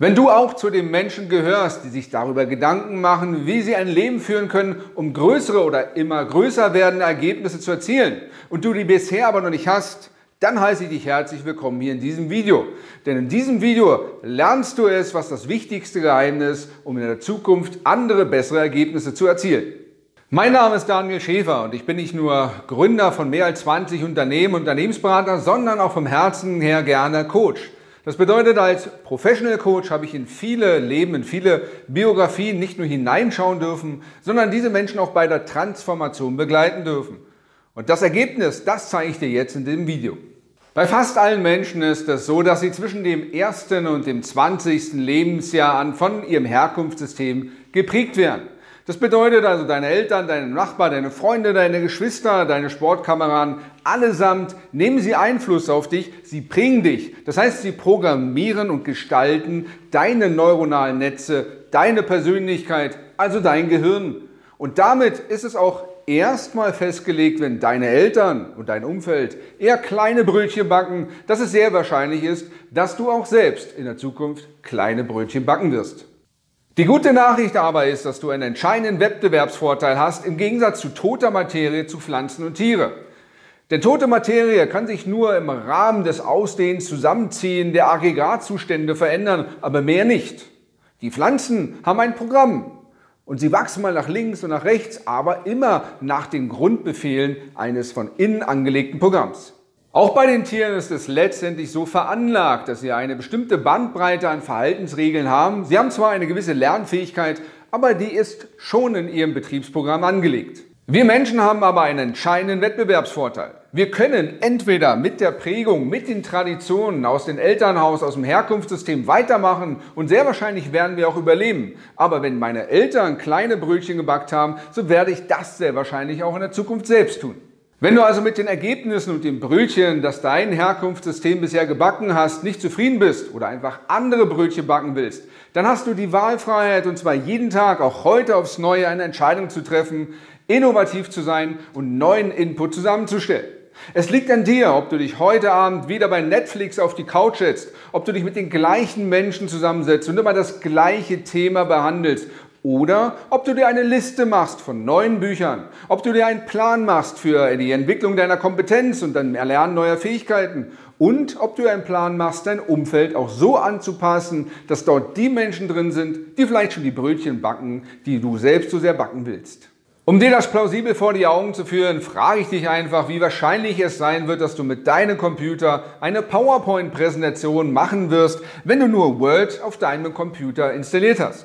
Wenn du auch zu den Menschen gehörst, die sich darüber Gedanken machen, wie sie ein Leben führen können, um größere oder immer größer werdende Ergebnisse zu erzielen und du die bisher aber noch nicht hast, dann heiße ich dich herzlich willkommen hier in diesem Video. Denn in diesem Video lernst du es, was das wichtigste Geheimnis ist, um in der Zukunft andere, bessere Ergebnisse zu erzielen. Mein Name ist Daniel Schäfer und ich bin nicht nur Gründer von mehr als 20 Unternehmen und Unternehmensberater, sondern auch vom Herzen her gerne Coach. Das bedeutet, als Professional Coach habe ich in viele Leben, in viele Biografien nicht nur hineinschauen dürfen, sondern diese Menschen auch bei der Transformation begleiten dürfen. Und das Ergebnis, das zeige ich dir jetzt in dem Video. Bei fast allen Menschen ist es so, dass sie zwischen dem 1. und dem 20. Lebensjahr an von ihrem Herkunftssystem geprägt werden. Das bedeutet also, deine Eltern, deine Nachbarn, deine Freunde, deine Geschwister, deine Sportkameraden, allesamt nehmen sie Einfluss auf dich, sie prägen dich. Das heißt, sie programmieren und gestalten deine neuronalen Netze, deine Persönlichkeit, also dein Gehirn. Und damit ist es auch erstmal festgelegt, wenn deine Eltern und dein Umfeld eher kleine Brötchen backen, dass es sehr wahrscheinlich ist, dass du auch selbst in der Zukunft kleine Brötchen backen wirst. Die gute Nachricht aber ist, dass du einen entscheidenden Wettbewerbsvorteil hast im Gegensatz zu toter Materie, zu Pflanzen und Tiere. Denn tote Materie kann sich nur im Rahmen des Ausdehnens, Zusammenziehen der Aggregatzustände verändern, aber mehr nicht. Die Pflanzen haben ein Programm und sie wachsen mal nach links und nach rechts, aber immer nach den Grundbefehlen eines von innen angelegten Programms. Auch bei den Tieren ist es letztendlich so veranlagt, dass sie eine bestimmte Bandbreite an Verhaltensregeln haben. Sie haben zwar eine gewisse Lernfähigkeit, aber die ist schon in ihrem Betriebsprogramm angelegt. Wir Menschen haben aber einen entscheidenden Wettbewerbsvorteil. Wir können entweder mit der Prägung, mit den Traditionen aus dem Elternhaus, aus dem Herkunftssystem weitermachen und sehr wahrscheinlich werden wir auch überleben. Aber wenn meine Eltern kleine Brötchen gebackt haben, so werde ich das sehr wahrscheinlich auch in der Zukunft selbst tun. Wenn du also mit den Ergebnissen und dem Brötchen, das dein Herkunftssystem bisher gebacken hast, nicht zufrieden bist oder einfach andere Brötchen backen willst, dann hast du die Wahlfreiheit und zwar jeden Tag, auch heute aufs Neue, eine Entscheidung zu treffen, innovativ zu sein und neuen Input zusammenzustellen. Es liegt an dir, ob du dich heute Abend wieder bei Netflix auf die Couch setzt, ob du dich mit den gleichen Menschen zusammensetzt und immer das gleiche Thema behandelst. Oder ob du dir eine Liste machst von neuen Büchern, ob du dir einen Plan machst für die Entwicklung deiner Kompetenz und dann Erlernen neuer Fähigkeiten und ob du einen Plan machst, dein Umfeld auch so anzupassen, dass dort die Menschen drin sind, die vielleicht schon die Brötchen backen, die du selbst so sehr backen willst. Um dir das plausibel vor die Augen zu führen, frage ich dich einfach, wie wahrscheinlich es sein wird, dass du mit deinem Computer eine PowerPoint-Präsentation machen wirst, wenn du nur Word auf deinem Computer installiert hast.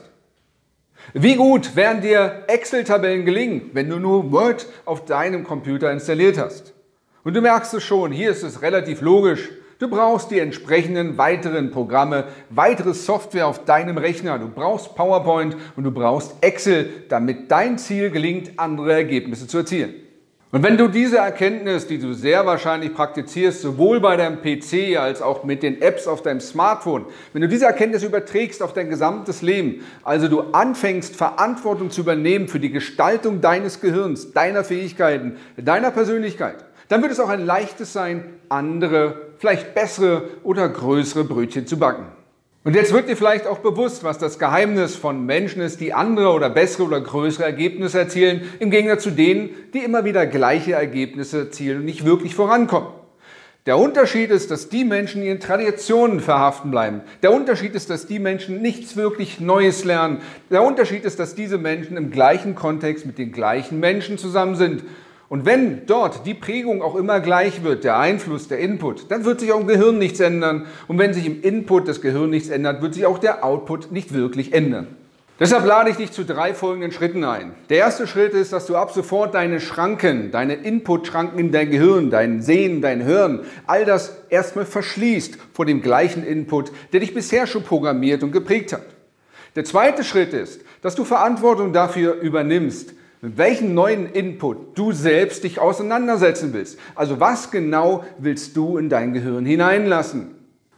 Wie gut werden dir Excel-Tabellen gelingen, wenn du nur Word auf deinem Computer installiert hast? Und du merkst es schon, hier ist es relativ logisch. Du brauchst die entsprechenden weiteren Programme, weitere Software auf deinem Rechner. Du brauchst PowerPoint und du brauchst Excel, damit dein Ziel gelingt, andere Ergebnisse zu erzielen. Und wenn du diese Erkenntnis, die du sehr wahrscheinlich praktizierst, sowohl bei deinem PC als auch mit den Apps auf deinem Smartphone, wenn du diese Erkenntnis überträgst auf dein gesamtes Leben, also du anfängst, Verantwortung zu übernehmen für die Gestaltung deines Gehirns, deiner Fähigkeiten, deiner Persönlichkeit, dann wird es auch ein leichtes sein, andere, vielleicht bessere oder größere Brötchen zu backen. Und jetzt wird dir vielleicht auch bewusst, was das Geheimnis von Menschen ist, die andere oder bessere oder größere Ergebnisse erzielen, im Gegensatz zu denen, die immer wieder gleiche Ergebnisse erzielen und nicht wirklich vorankommen. Der Unterschied ist, dass die Menschen ihren Traditionen verhaften bleiben. Der Unterschied ist, dass die Menschen nichts wirklich Neues lernen. Der Unterschied ist, dass diese Menschen im gleichen Kontext mit den gleichen Menschen zusammen sind. Und wenn dort die Prägung auch immer gleich wird, der Einfluss, der Input, dann wird sich auch im Gehirn nichts ändern. Und wenn sich im Input des Gehirns nichts ändert, wird sich auch der Output nicht wirklich ändern. Deshalb lade ich dich zu 3 folgenden Schritten ein. Der erste Schritt ist, dass du ab sofort deine Schranken, deine Input-Schranken in dein Gehirn, dein Sehen, dein Hören, all das erstmal verschließt vor dem gleichen Input, der dich bisher schon programmiert und geprägt hat. Der zweite Schritt ist, dass du Verantwortung dafür übernimmst, mit welchem neuen Input du selbst dich auseinandersetzen willst. Also was genau willst du in dein Gehirn hineinlassen?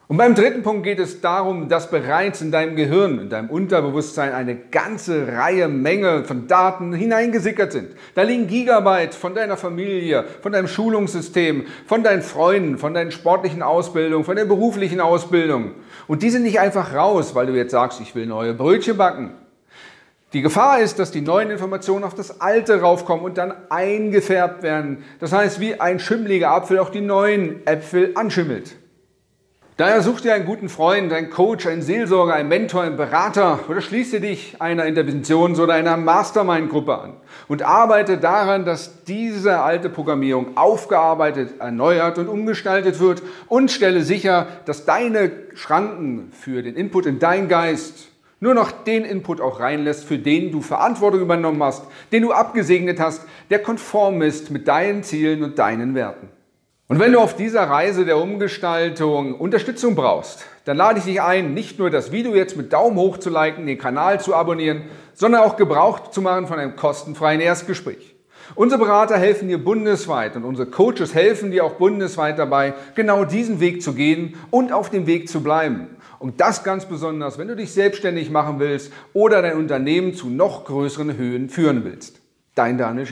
Und beim dritten Punkt geht es darum, dass bereits in deinem Gehirn, in deinem Unterbewusstsein eine ganze Menge von Daten hineingesickert sind. Da liegen Gigabyte von deiner Familie, von deinem Schulungssystem, von deinen Freunden, von deinen sportlichen Ausbildungen, von der beruflichen Ausbildung. Und die sind nicht einfach raus, weil du jetzt sagst, ich will neue Brötchen backen. Die Gefahr ist, dass die neuen Informationen auf das Alte raufkommen und dann eingefärbt werden. Das heißt, wie ein schimmeliger Apfel auch die neuen Äpfel anschimmelt. Daher such dir einen guten Freund, einen Coach, einen Seelsorger, einen Mentor, einen Berater oder schließ dir dich einer Interventions- oder einer Mastermind-Gruppe an und arbeite daran, dass diese alte Programmierung aufgearbeitet, erneuert und umgestaltet wird und stelle sicher, dass deine Schranken für den Input in deinen Geist nur noch den Input auch reinlässt, für den du Verantwortung übernommen hast, den du abgesegnet hast, der konform ist mit deinen Zielen und deinen Werten. Und wenn du auf dieser Reise der Umgestaltung Unterstützung brauchst, dann lade ich dich ein, nicht nur das Video jetzt mit Daumen hoch zu liken, den Kanal zu abonnieren, sondern auch Gebrauch zu machen von einem kostenfreien Erstgespräch. Unsere Berater helfen dir bundesweit und unsere Coaches helfen dir auch bundesweit dabei, genau diesen Weg zu gehen und auf dem Weg zu bleiben. Und das ganz besonders, wenn du dich selbstständig machen willst oder dein Unternehmen zu noch größeren Höhen führen willst. Dein Daniel.